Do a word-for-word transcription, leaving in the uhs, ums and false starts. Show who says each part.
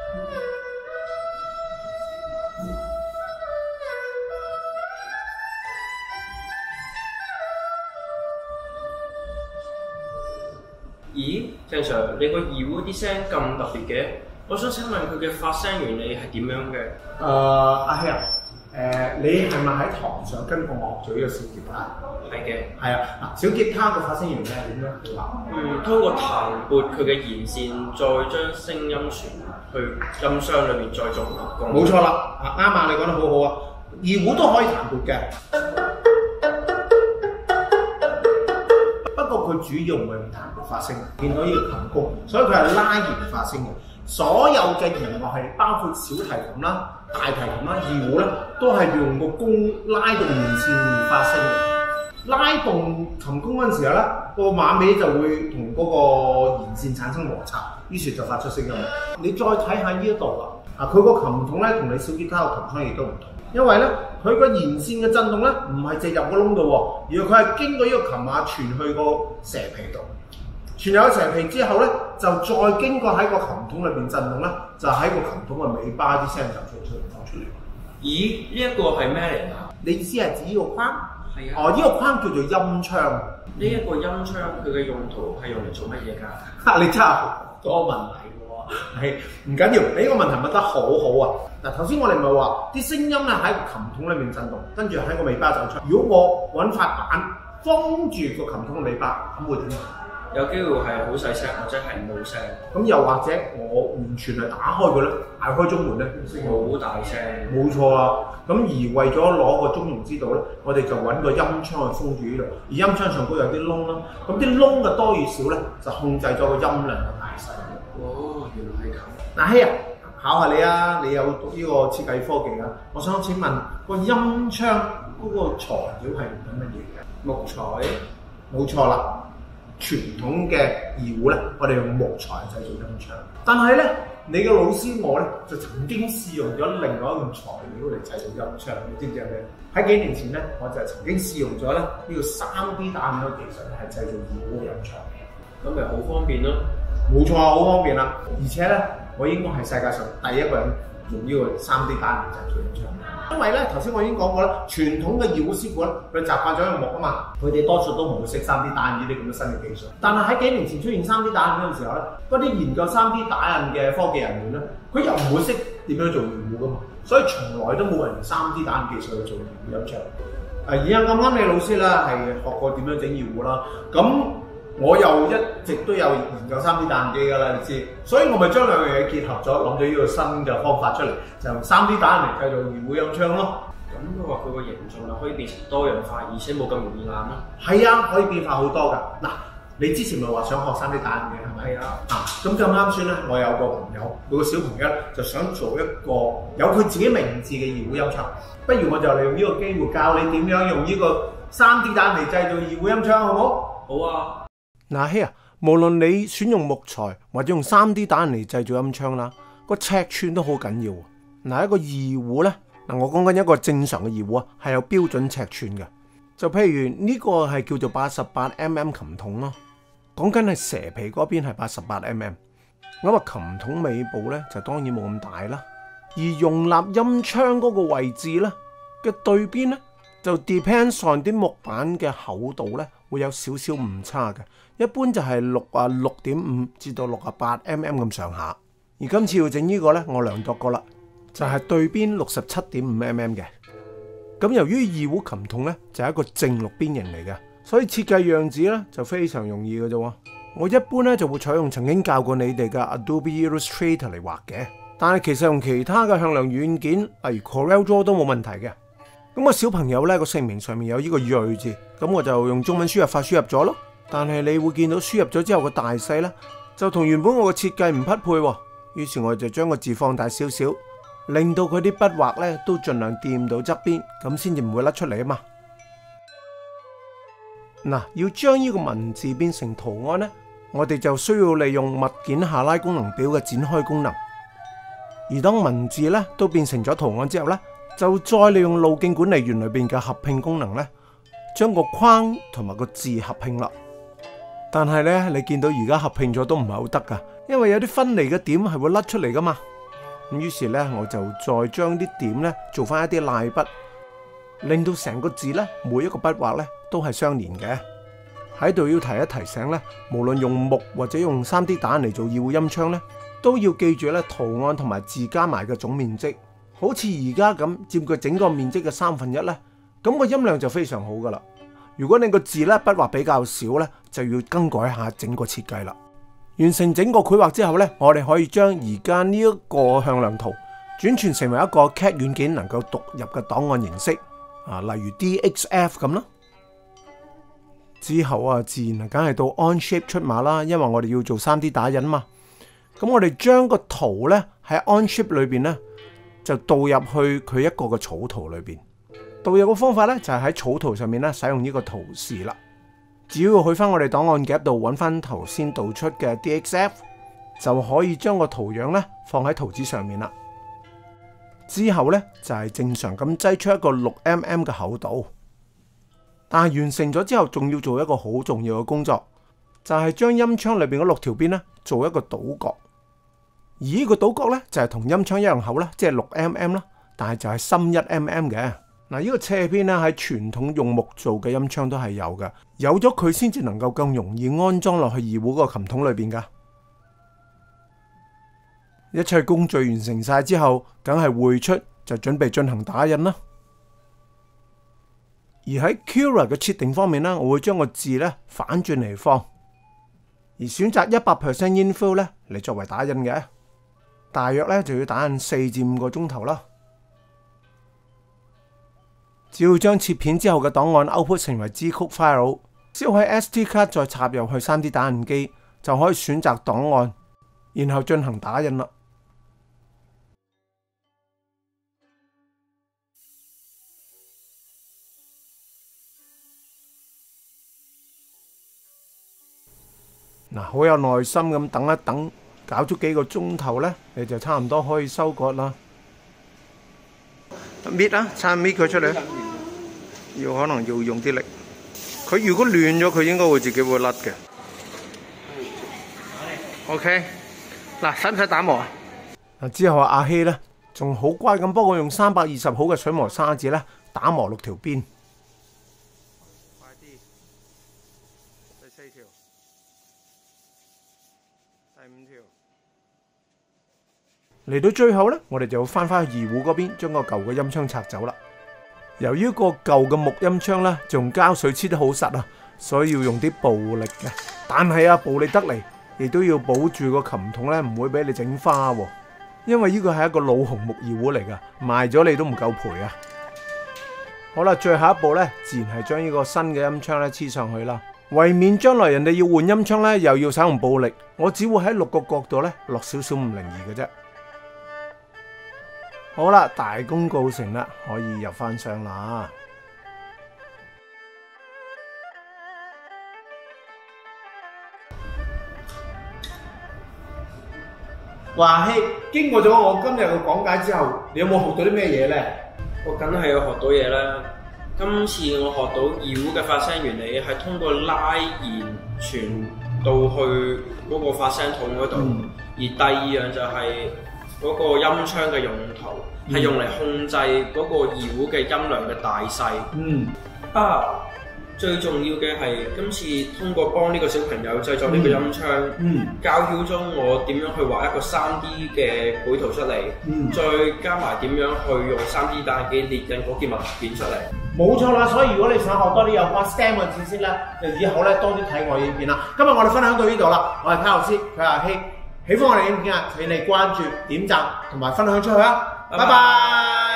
Speaker 1: 咦，鄭 Sir， 你個二胡啲聲咁特別嘅，我想請問佢嘅發聲原理係點樣嘅？誒、
Speaker 2: 呃，阿希啊，誒、呃，你係咪喺堂上跟過我學咗呢個小吉他？
Speaker 1: 係嘅。
Speaker 2: 係啊，嗱，小吉他個發聲原理係點樣？
Speaker 1: 嗯，通過彈撥佢嘅弦線，再將聲音傳去音箱裏面，再做錄功。
Speaker 2: 冇錯啦，啊啱啊，你講得好好啊，二胡都可以彈撥嘅。不過佢主要唔係用彈撥發聲，見到呢個琴弓，所以佢係拉弦發聲嘅。所有嘅弦樂器，包括小提琴啦、大提琴啦、二胡咧，都係用個弓拉動弦線而發聲嘅。拉動琴弓嗰陣時候咧，個馬尾就會同嗰個弦線產生摩擦，於是就發出聲音。你再睇下呢一度啦，啊佢個琴筒咧同你小吉他個琴箱亦都唔同，因為咧佢個弦線嘅震動咧唔係直入個窿度喎，而佢係經過呢個琴碼傳去個蛇皮度，傳入個蛇皮之後咧，就再經過喺個琴筒裏邊震動咧，就喺個琴筒嘅尾巴啲聲就出出放出嚟。
Speaker 1: 咦，呢、這、一個係咩嚟㗎？
Speaker 2: 你意思係指呢個框？
Speaker 1: 係啊。
Speaker 2: 哦，呢、這個框叫做音窗。
Speaker 1: 呢一個音窗佢嘅用途係用嚟做乜嘢㗎？
Speaker 2: 啊，你真係好多問題喎。係唔緊要，你呢個問題問得好好啊！嗱，頭先我哋咪話啲聲音咧喺個琴筒裏面震動，跟住喺個尾巴走出。如果我揾塊板封住個琴筒嘅尾巴，咁會點？
Speaker 1: 有機會係好細聲，或者係冇聲。
Speaker 2: 咁又或者我完全係打開佢咧，大開中門咧，
Speaker 1: 好大聲。
Speaker 2: 冇錯啦。咁而為咗攞個中庸之道咧，我哋就揾個音窗去封住呢度。而音窗上高有啲窿啦，咁啲窿嘅多與少咧，就控制咗個音量嘅大細。
Speaker 1: 哦，原來係咁。
Speaker 2: 嗱，希啊，考下你啊，你有讀呢個設計科技啊？我想請問個音窗嗰個材料係用緊乜嘢嘅？
Speaker 1: 木材。
Speaker 2: 冇錯啦。傳統嘅二胡咧，我哋用木材製造音窗。但係咧，你嘅老師我咧就曾經試用咗另外一種材料嚟製造音窗，你知唔知係咩？喺幾年前咧，我就曾經試用咗咧呢個三 D 打印嘅技術，係製造二胡嘅音窗。
Speaker 1: 咁咪好方便咯。
Speaker 2: 冇錯，好方便啦！而且咧，我應該係世界上第一個人用呢個三 D 打印製造音窗。因為咧，頭先我已經講過啦，傳統嘅二胡師傅咧，佢習慣咗用木啊嘛，佢哋多數都唔會識三 D 打印呢啲咁嘅新嘅技術。但係喺幾年前出現三 D 打印嗰陣時候咧，嗰啲研究三 D 打印嘅科技人員咧，佢又唔會識點樣做二胡噶嘛，所以從來都冇人用三 D 打印技術去做二胡音窗。啊，而家咁啱你老師啦，係學過點樣整二胡啦，咁我又一直都有研究三 D 打印機㗎啦，你知，所以我咪將兩樣嘢結合咗，諗咗呢個新嘅方法出嚟，就用三 D 打印嚟製造二胡音窗咯。
Speaker 1: 咁佢話佢個形狀啊可以變成多樣化，而且冇咁容易爛啦。
Speaker 2: 係啊，可以變化好多㗎。嗱，你之前咪話想學三 D 打印嘅係咪？係啊。啊，咁咁啱先咧，我有個朋友，有個小朋友就想做一個有佢自己名字嘅二胡音窗，不如我就利用呢個機會教你點樣用呢個三 D 打印嚟製造二胡音窗，好唔好？
Speaker 1: 好啊。
Speaker 2: 嗱，希啊，無論你選用木材或者用三 D 打印嚟製造音窗啦，個尺寸都好緊要。嗱，一個二胡咧，嗱我講緊一個正常嘅二胡啊，係有標準尺寸嘅。就譬如呢個係叫做八十八 mm 琴筒咯，講緊係蛇皮嗰邊係八十八 mm。咁啊，琴筒尾部咧就當然冇咁大啦。而容納音窗嗰個位置咧嘅對邊咧，就 depends on 啲木板嘅厚度咧會有少少誤差嘅。一般就係六啊六點五至到六啊八 mm 咁上下，而今次要整呢個呢，我量度過啦，就係、是、對邊六十七點五 mm 嘅。咁由於二胡琴筒呢，就係一個正六邊形嚟嘅，所以設計樣子呢，就非常容易嘅啫。我一般呢，就會採用曾經教過你哋嘅 Adobe Illustrator 嚟畫嘅，但係其實用其他嘅向量軟件，例如 Corel Draw 都冇問題嘅。咁、那個小朋友呢，個姓名上面有呢個睿字，咁我就用中文輸入法輸入咗咯。但係你會見到輸入咗之後個大細呢，就同原本我嘅設計唔匹配喎。於是我就將個字放大少少，令到佢啲筆畫呢都盡量掂到側邊，咁先至唔會甩出嚟啊嘛。嗱，要將呢個文字變成圖案呢，我哋就需要利用物件下拉功能表嘅展開功能。而當文字呢都變成咗圖案之後呢，就再利用路徑管理員裏邊嘅合併功能呢，將個框同埋個字合併啦。但係咧，你見到而家合併咗都唔係好得噶，因為有啲分離嘅點係會甩出嚟噶嘛。 咁於是咧，我就再將啲點咧做翻一啲賴筆，令到成個字咧每一個筆畫咧都係相連嘅。喺度要提一提醒咧，無論用木或者用 三 D 打印嚟做二胡音窗咧，都要記住咧圖案同埋字加埋嘅總面積，好似而家咁佔據整個面積嘅三分一咧，咁個音量就非常好噶啦。如果你個字咧筆畫比較少咧，就要更改下整個設計啦。完成整個繪畫之後咧，我哋可以將而家呢一個向量圖轉傳成為一個 C A D 軟件能夠讀入嘅檔案形式啊，例如 D X F 咁啦。之後啊，自然啊，梗係到 Onshape 出馬啦，因為我哋要做 三 D 打印嘛。咁我哋將個圖咧喺 Onshape 裏邊咧就導入去佢一個嘅草圖裏邊。導入嘅方法咧就係喺草圖上面咧使用呢個圖示啦。只要去翻我哋檔案夾度揾翻頭先導出嘅 D X F， 就可以將個圖樣咧放喺圖紙上面啦。之後咧就係正常咁擠出一個六 M M 嘅厚度。但係完成咗之後，仲要做一個好重要嘅工作，就係將音窗裏邊嗰六條邊咧做一個倒角。而呢個倒角咧就係同音窗一樣厚啦，即係六 M M 啦，但係就係深一 M M 嘅。嗱，呢個斜邊咧喺傳統用木做嘅音窗都係有嘅，有咗佢先至能夠更容易安裝落去二胡嗰個琴筒裏邊噶。一切工序完成晒之後，梗係匯出就準備進行打印啦。而喺 Cura 嘅設定方面咧，我會將個字咧反轉嚟放，而選擇一百 percent infill 咧嚟作為打印嘅，大約咧就要打印四至五個鐘頭啦。只要將切片之後嘅檔案 output 成為 G 曲 file， 之後喺 S D 卡再插入去 三 D 打印機，就可以選擇檔案，然後進行打印啦。嗱，好有耐心咁等一等，搞咗幾個鐘頭咧，你就差唔多可以收割啦。搣啊，差搣佢出嚟，要可能要用啲力。佢如果亂咗，佢應該會自己會甩嘅。OK， 嗱，使唔使打磨啊？嗱，之後阿希咧，仲好乖咁幫我用三百二十毫嘅水磨砂紙咧打磨六條邊。快啲，第四條。第五條嚟到最後咧，我哋就要翻返去二胡嗰邊，將個舊嘅音窗拆走啦。由於個舊嘅木音窗咧，就用膠水黐得好實啊，所以要用啲暴力嘅。但係啊，暴力得嚟，亦都要保住個琴筒咧，唔會俾你整花喎。因為呢個係一個老紅木二胡嚟噶，賣咗你都唔夠賠啊。好啦，最後一步咧，自然係將呢個新嘅音窗咧黐上去啦。為免將來人哋要換音窗咧，又要使用暴力，我只會喺六個角度咧落少少五零二嘅啫。好啦，大功告成啦，可以入翻箱啦。華希，經過咗我今日嘅講解之後，你有冇學到啲咩嘢呢？
Speaker 1: 我梗係有學到嘢啦。今次我學到二胡嘅發聲原理係通過拉弦傳到去嗰個發聲筒嗰度，嗯、而第二樣就係嗰個音窗嘅用途係、嗯、用嚟控制嗰個二胡嘅音量嘅大細。嗯啊！最重要嘅係今次通過幫呢個小朋友製作呢個音窗，嗯嗯、教曉咗我點樣去畫一個 三 D 嘅繪圖出嚟，嗯、再加埋點樣去用 三 D 打印機列印嗰件物件出嚟。冇錯啦，所以如果你想學多啲有關 S T E M 嘅知識咧，就以後咧多啲睇我影片啦。今日我哋分享到呢度啦，我係卡老師，佢係阿希。喜歡我哋影片啊，請你關注、點讚同埋分享出去啊！拜拜。